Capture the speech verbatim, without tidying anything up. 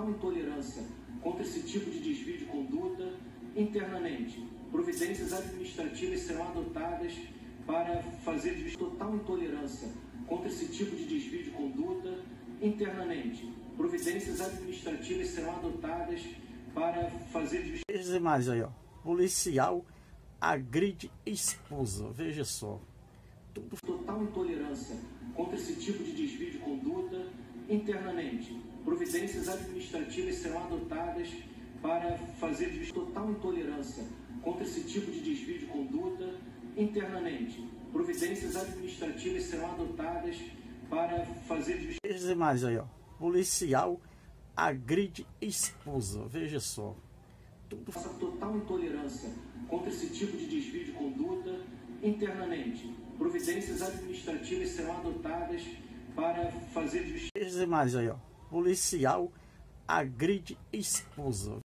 total intolerância contra esse tipo de desvio de conduta internamente. Providências administrativas serão adotadas para fazer desvio, total intolerância contra esse tipo de desvio de conduta internamente. Providências administrativas serão adotadas para fazer desvio. Veja mais aí, ó. Policial agride esposa. Veja só. Tudo... Total intolerância contra esse tipo de desvio de conduta internamente. Providências administrativas serão adotadas para fazer desvio. Total intolerância contra esse tipo de desvio de conduta internamente. Providências administrativas serão adotadas para fazer desvio. Veja mais aí, ó. Policial agride esposa. Veja só. Tudo... Essa total intolerância contra esse tipo de desvio de conduta internamente. Providências administrativas serão adotadas para fazer desvio. Veja mais aí, ó. Policial agride esposa.